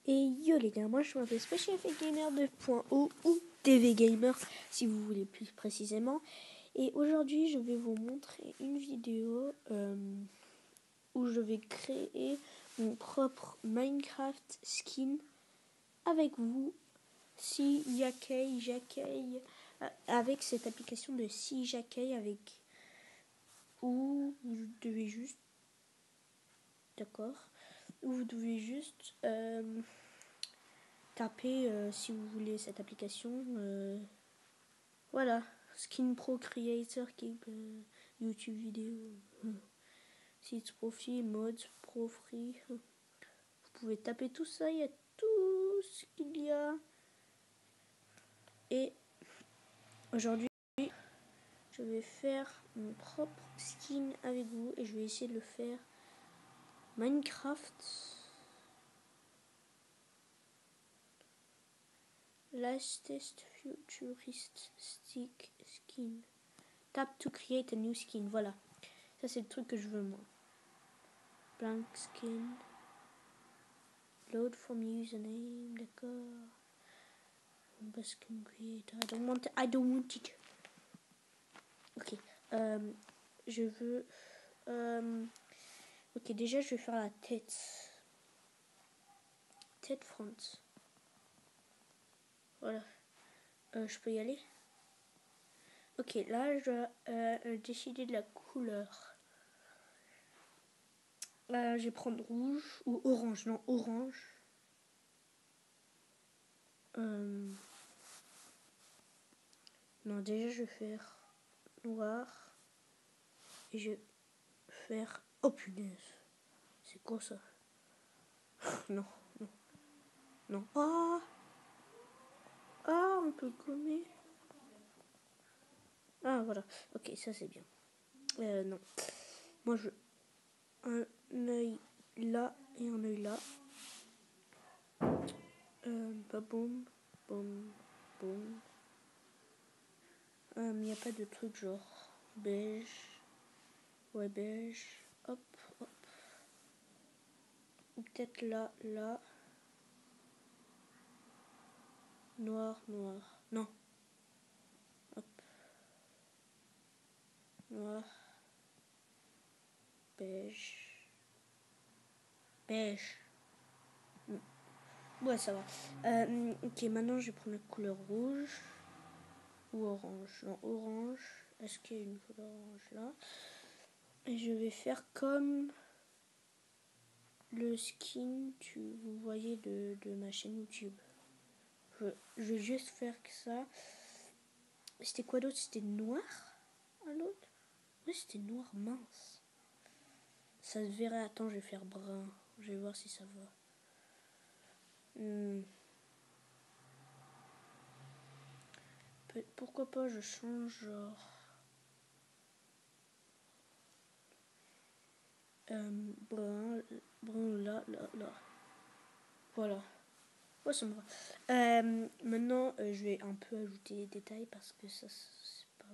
Et yo les gars, moi je m'appelle Special Effect Gamer 2.0 ou TV Gamer si vous voulez plus précisément. Et aujourd'hui je vais vous montrer une vidéo où je vais créer mon propre Minecraft skin avec vous. Si j'accueille avec cette application de si j'accueille avec où vous devez juste taper si vous voulez cette application. Voilà, Skin Pro Creator YouTube vidéo. Site profil, mods, pro free. Vous pouvez taper tout ça, il y a tout ce qu'il y a. Et aujourd'hui, je vais faire mon propre skin avec vous et je vais essayer de le faire Minecraft. Latest futuristic skin. Tap to create a new skin. Voilà. Ça, c'est le truc que je veux, moi. Blank skin. Load from username. D'accord. Skin creator. I don't want it. Ok. Je veux... ok, déjà, je vais faire la tête. Tête front. Voilà. Je peux y aller? Ok, là, je dois décider de la couleur. Je vais prendre rouge ou orange. Non, orange. Non, déjà, je vais faire noir. Et je vais faire... Oh, punaise. C'est quoi ça? Non, non, non. Ah! Ah, on peut gommer. Ah, voilà. Ok, ça, c'est bien. Non. Moi, je... Un œil là et un œil là. Pas boum, boum, boum. Il n'y a pas de truc genre beige. Ouais, beige. Hop, hop. Ou peut-être là, là. Noir, noir. Non. Hop. Noir. Beige. Beige. Ouais, ça va. Ok, maintenant je vais prendre la couleur rouge. Ou orange. Non, orange. Est-ce qu'il y a une couleur orange là? Et je vais faire comme le skin, vous voyez, de ma chaîne YouTube. Je vais juste faire que ça. C'était quoi d'autre? C'était noir à l'autre? Oui, c'était noir, mince. Ça se verrait. Attends, je vais faire brun. Je vais voir si ça va. Pourquoi pas je change genre... brun là, là, là. Voilà. Ouais, ça me va. Maintenant, je vais un peu ajouter des détails parce que ça, c'est pas...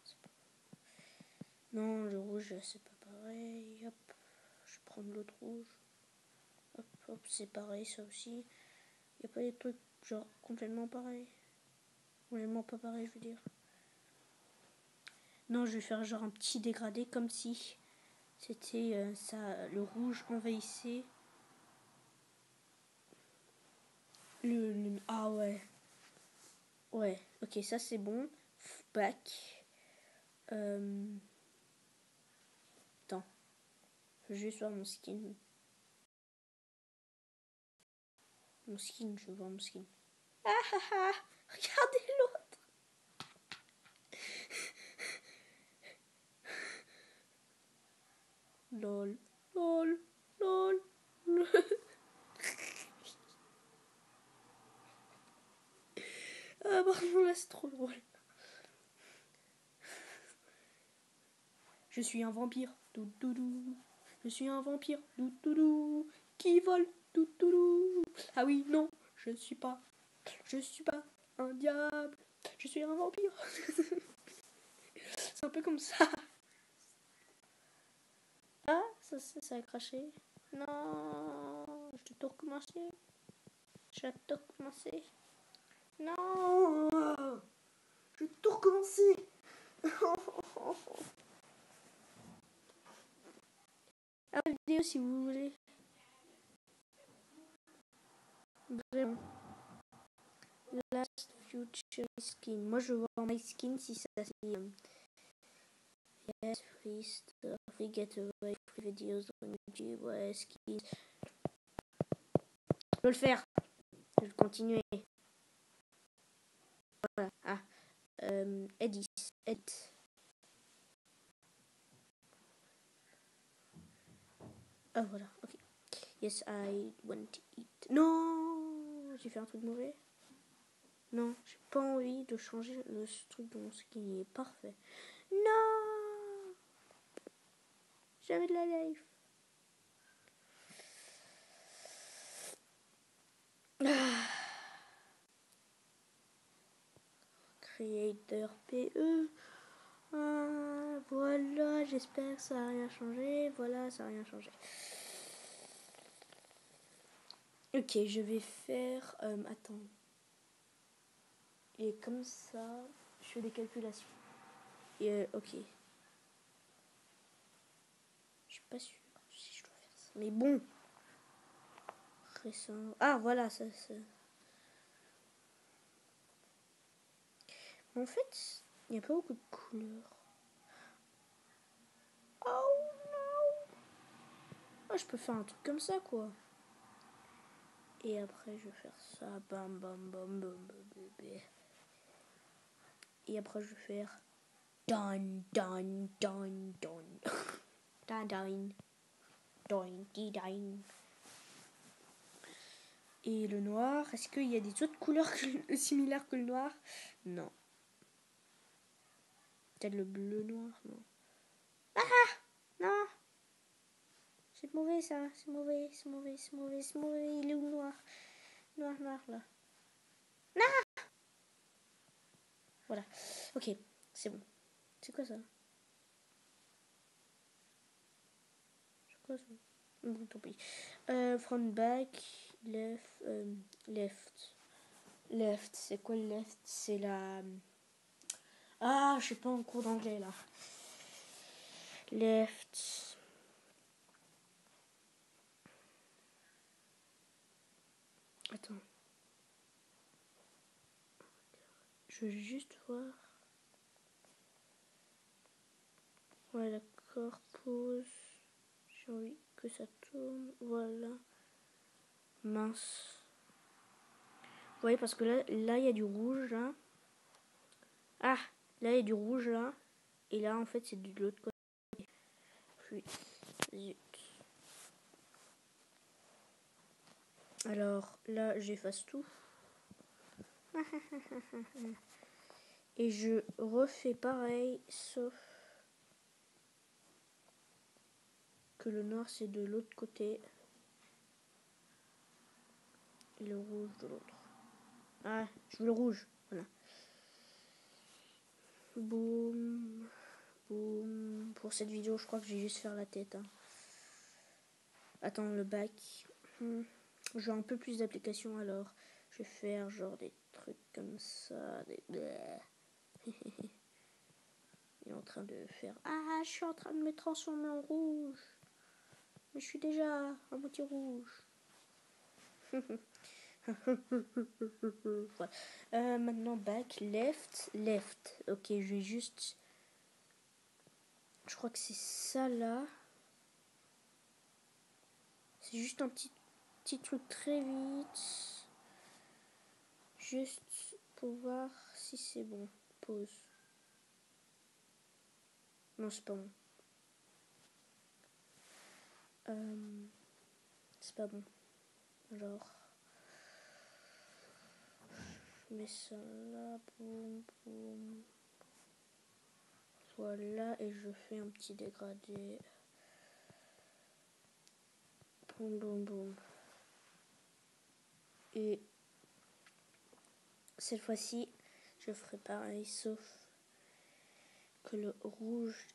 Non, le rouge, c'est pas pareil. Hop, je vais prendre l'autre rouge. Hop, hop, c'est pareil, ça aussi. Il n'y a pas des trucs genre complètement pareils. Complètement pas pareil, je veux dire. Non, je vais faire genre un petit dégradé comme si c'était ça, le rouge envahissait ah ouais. Ouais, ok, ça c'est bon. Back. Attends. Je vais juste voir mon skin. Mon skin, je veux voir mon skin. Ah ah ah! Regardez l'autre! Lol. Lol. Lol. Ah pardon, là c'est trop drôle. Je suis un vampire. Doudoudou. Je suis un vampire. Doudoudou. Qui vole. Doudoudou. Ah oui, non, je ne suis pas. Je suis pas un diable. Je suis un vampire. C'est un peu comme ça. Ah, ça a craché. Non, je dois tout recommencer. Je vais tout recommencer. Non, je vais tout recommencer. À la vidéo si vous voulez. Vraiment. Last future skin. Moi je veux voir my skin si ça c'est yes, free stuff, free getaway, free videos on YouTube, ouais, skins. Je peux le faire. Je vais continuer. Voilà. Ah. Edit. Ah voilà, ok. Yes, I want to eat. Non, j'ai fait un truc mauvais. Non, j'ai pas envie de changer le truc de mon skin, il est parfait. Non, j'avais de la life. Creator PE. Ah, voilà, j'espère que ça n'a rien changé. Voilà, ça n'a rien changé. Ok, je vais faire... attends. Et comme ça, je fais des calculations. Et ok. Je suis pas sûre si je dois faire ça. Mais bon. Récent. Ah, voilà, ça. En fait, il n'y a pas beaucoup de couleurs. Oh non. Ah, je peux faire un truc comme ça, quoi. Et après, je vais faire ça. Bam, bam, bam, bam, bam, bam. Et après, je vais faire... Dun, dun, dun, dun. Dun, dun. Dun, dun. Et le noir, est-ce qu'il y a des autres couleurs similaires que le noir? Non. Peut-être le bleu noir, non. Ah non. C'est mauvais ça, c'est mauvais. Il est où noir? Noir là. Non. Voilà. Ok, c'est bon. C'est quoi ça? Bon, tant pis. Front back, left. Left, c'est quoi le left? C'est la... Ah, je suis pas en cours d'anglais là. Left. Attends. Je veux juste voir. Ouais, d'accord, pause. J'ai envie que ça tourne. Voilà. Mince. Vous voyez, parce que là, il y a du rouge, là. Ah, là, il y a du rouge, là. Et là, en fait, c'est de l'autre côté. Puis, zut. Alors, là, j'efface tout. Et je refais pareil, sauf que le noir, c'est de l'autre côté. Et le rouge de l'autre. Ah, je veux le rouge. Voilà. Boum. Boum. Pour cette vidéo, je crois que je vais juste faire la tête. Hein. Attends, le bac. J'ai un peu plus d'applications alors. Je vais faire genre des trucs comme ça. Il est en train de faire... Ah, je suis en train de me transformer en rouge. Mais je suis déjà à moitié rouge. Voilà. Maintenant, back, left. Ok, je vais juste... Je crois que c'est ça là. C'est juste un petit truc très vite. Juste pour voir si c'est bon. Pause. Non, c'est pas bon. C'est pas bon. Alors, je mets ça là, boum, boum. Voilà, et je fais un petit dégradé. Boum, boum, boum. Et cette fois-ci, je ferai pareil, sauf que le rouge,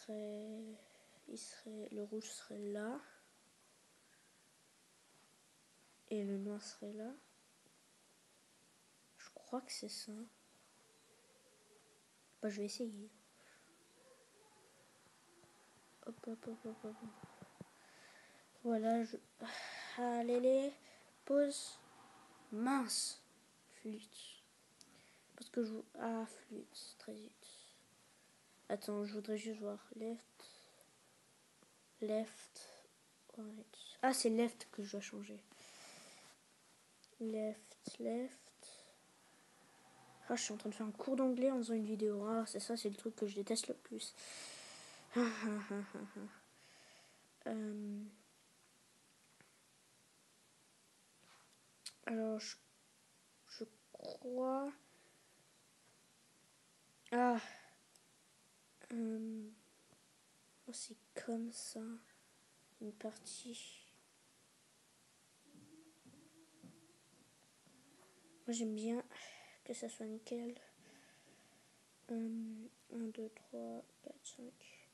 le rouge serait là. Et le noir serait là. crois que c'est ça. Bah, je vais essayer. Hop, hop, hop, hop, hop. Voilà, allez, pause. Mince. Flûte. Parce que je... Ah, flûte, très vite. Attends, je voudrais juste voir. Left, right. Ah, c'est left que je dois changer. Left. Ah, je suis en train de faire un cours d'anglais en faisant une vidéo. Ah, c'est ça, c'est le truc que je déteste le plus. Alors, je crois... Ah, c'est comme ça. Une partie. Moi, j'aime bien que ça soit nickel. 1, 2, 3, 4, 5.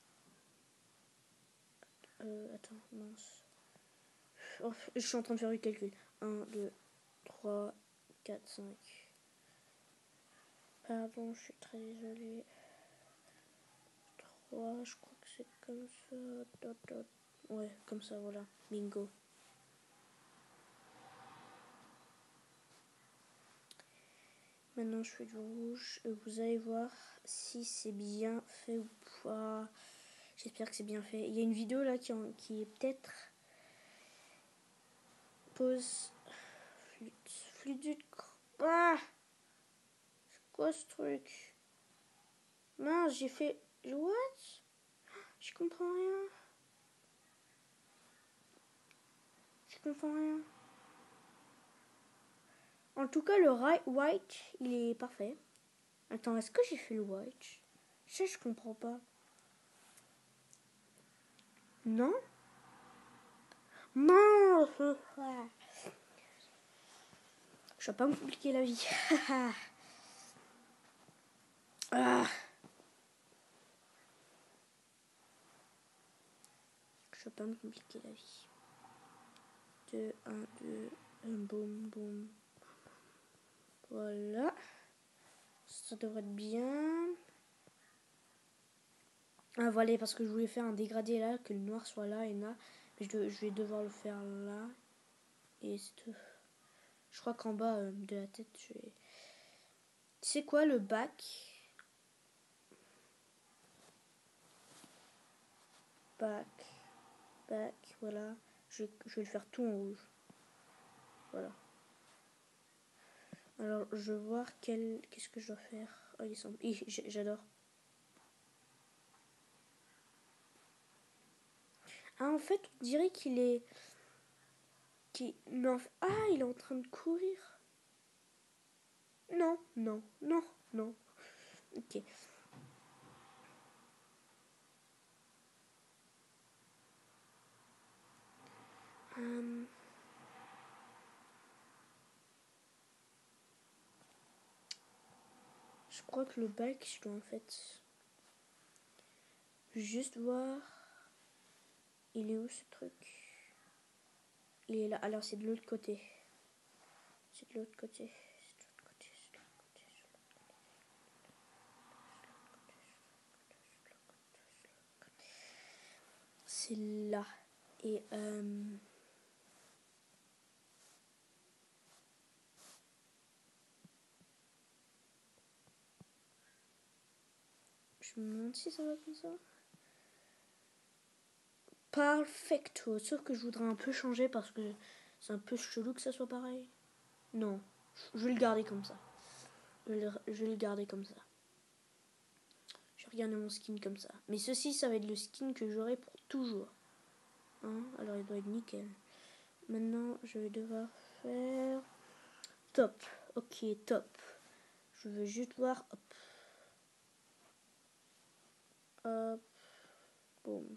Attends, mince. Oh, je suis en train de faire le calcul. 1, 2, 3, 4, 5. Pardon, je suis très désolée. 3, je crois que c'est comme ça. Dot. Ouais, comme ça, voilà. Bingo. Maintenant, je fais du rouge. Et vous allez voir si c'est bien fait ou pas. J'espère que c'est bien fait. Il y a une vidéo là qui est peut-être... Pause. Flûte. Ah! C'est quoi ce truc? Mince, j'ai fait... What? Je comprends rien. En tout cas, le white, il est parfait. Attends, est-ce que j'ai fait le white? Je comprends pas. Non? Non! Je vais pas me compliquer la vie. Ah. Je vais pas me compliquer la vie. 2, 1, 2, boum. Voilà. Ça devrait être bien. Ah voilà, parce que je voulais faire un dégradé là, que le noir soit là et là. Mais je vais devoir le faire là. Et c'est tout. Je crois qu'en bas de la tête, je vais... C'est quoi le bac? Bac, voilà. Je vais le faire tout en rouge. Voilà. Alors, je vais voir qu'est-ce que je dois faire. Oh, il semble... J'adore. Ah, en fait, on dirait qu'il est... Ah, il est en train de courir. Non. Ok. Je crois que le bac, je dois en fait juste voir. Il est où ce truc? Il est là. Alors c'est de l'autre côté. C'est là. Et je me demande si ça va comme ça. Perfecto. Sauf que je voudrais un peu changer parce que c'est un peu chelou que ça soit pareil. Non, je vais le garder comme ça. Je vais le garder comme ça. Je vais regarder mon skin comme ça. Mais ceci, ça va être le skin que j'aurai pour toujours. Hein, alors il doit être nickel. Maintenant, je vais devoir faire... Top. Ok, top. Je veux juste voir... Hop. Boum.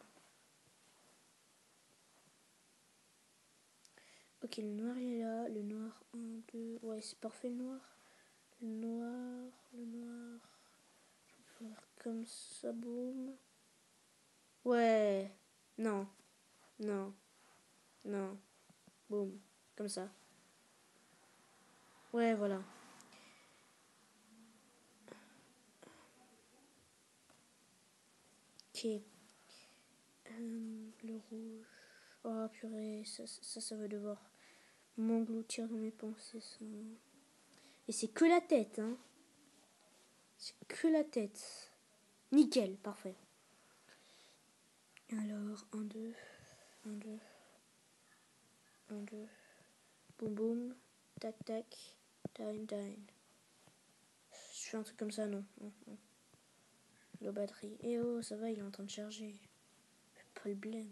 Ok, le noir il est là. Le noir 1, 2. Ouais, c'est parfait le noir. Le noir. Je vais faire comme ça, boum. Ouais. Non. Boum. Comme ça. Ouais, voilà. Ok. Le rouge. Oh purée, ça va devoir m'engloutir dans mes pensées. Ça. Et c'est que la tête, hein. C'est que la tête. Nickel, parfait. Alors, 1, 2, 1, 2, 1, 2. Boum boum. Tac tac. Dine dine. Je fais un truc comme ça, non. La batterie. Eh oh, ça va, il est en train de charger. Fais pas le blême.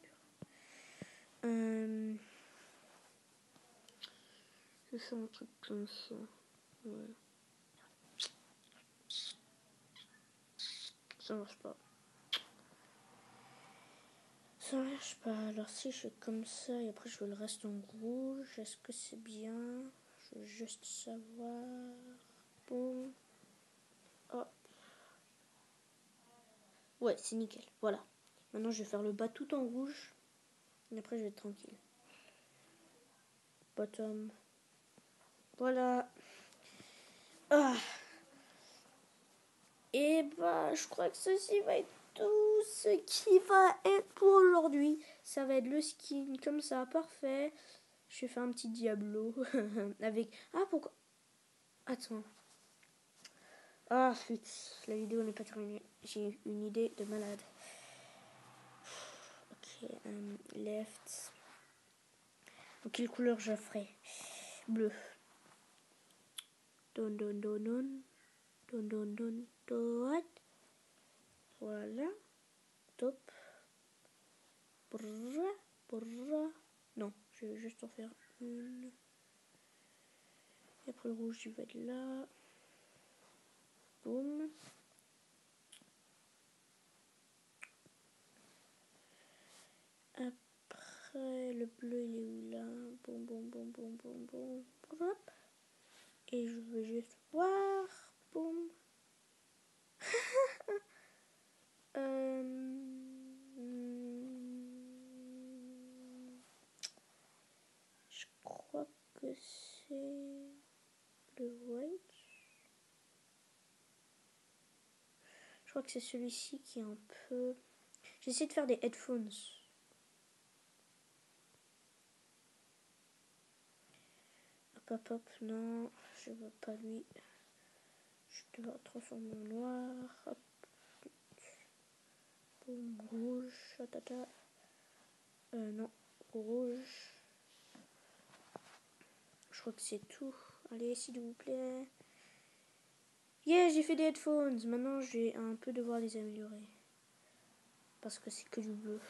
Je fais un truc comme ça. Ouais. Ça marche pas. Ça marche pas. Alors si je fais comme ça et après je veux le reste en rouge, est-ce que c'est bien? Je veux juste savoir. Bon. Oh. Ouais, c'est nickel. Voilà. Maintenant je vais faire le bas tout en rouge. Et après je vais être tranquille. Bottom. Voilà. Ah. Et bah je crois que ceci va être tout ce qui va être pour aujourd'hui. Ça va être le skin comme ça, parfait. Je vais faire un petit Diablo avec... Ah, pourquoi... Attends. Ah, flûte. La vidéo n'est pas terminée. J'ai une idée de malade. Ok, left. Donc, quelle couleur je ferai? Bleu. Don, don, don, don. Don, don, don, don. Voilà. Top. Brrra, brrra. Non, je vais juste en faire une. Et après le rouge, il va être là. Boum. Après, le bleu, il est où là? Boum, boum, boum, boum, boum, boum. Hop. Et je veux juste voir. Boum. Je crois que c'est le white. Je crois que c'est celui-ci qui est un peu... J'essaie de faire des headphones. Hop, hop, hop. Non, je veux pas lui. Je dois transformer en noir. Hop. Boum, rouge. Tata. Non, rouge. Je crois que c'est tout. Allez, s'il vous plaît. Yeah, j'ai fait des headphones. Maintenant, je vais un peu devoir les améliorer. Parce que c'est que du bleu.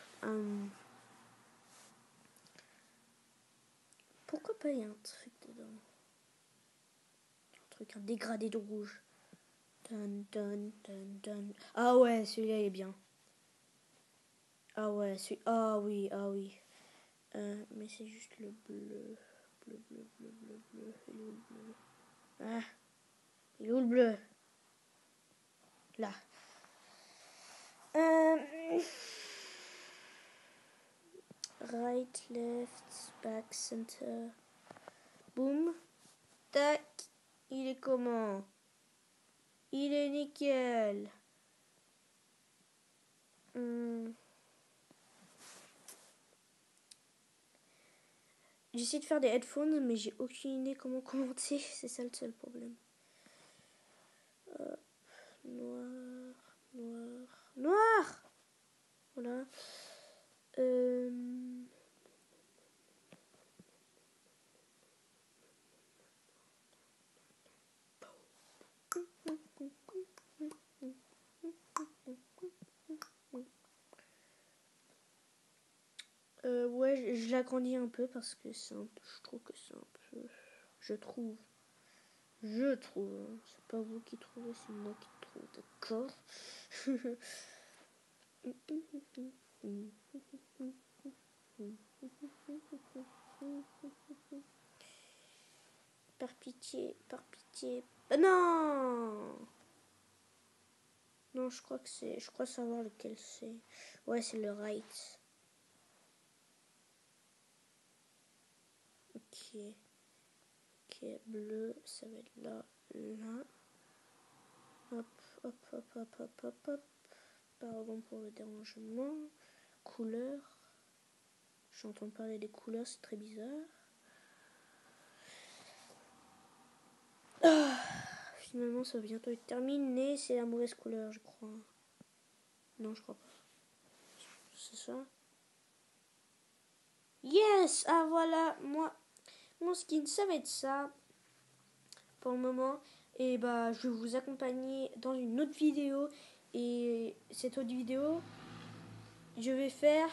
Pourquoi pas il y a un truc dedans? Un truc, un dégradé de rouge. Dun, dun, dun, dun. Ah ouais, celui-là est bien. Ah ouais, celui... Ah oui, ah oui. Mais c'est juste le bleu. Bleu, bleu, bleu, bleu, bleu. Il est où le bleu? Ah, il est où le bleu? Là. Right, left, back, center. Boum. Tac. Il est comment? Il est nickel. J'essaie de faire des headphones, mais j'ai aucune idée comment commenter. C'est ça le seul problème. Noir, noir, noir. Voilà. Ouais, je l'agrandis un peu parce que c'est un peu, je trouve que c'est un peu, je trouve, hein. C'est pas vous qui trouvez, c'est moi qui trouve, d'accord. Par pitié, par pitié. Non, non, je crois savoir lequel c'est. Ouais, c'est le right. Ok. Ok, bleu, ça va être là, là. Hop, hop, hop, hop, hop, hop, hop. Pardon pour le dérangement. Couleur. J'entends parler des couleurs, c'est très bizarre. Finalement, ça va bientôt être terminé. C'est la mauvaise couleur, je crois. Non, je crois pas. C'est ça. Yes! Ah voilà, mon skin, ça va être ça. Pour le moment. Et bah, je vais vous accompagner dans une autre vidéo. Et cette autre vidéo, je vais faire...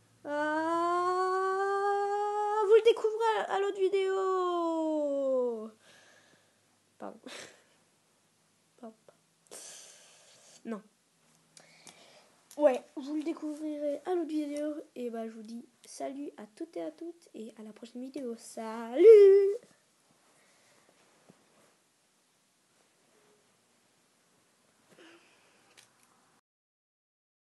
vous le découvrez à l'autre vidéo. Pardon. Pardon. Non. Ouais, vous le découvrirez à l'autre vidéo. Et bah, je vous dis salut à toutes et à toutes. Et à la prochaine vidéo. Salut!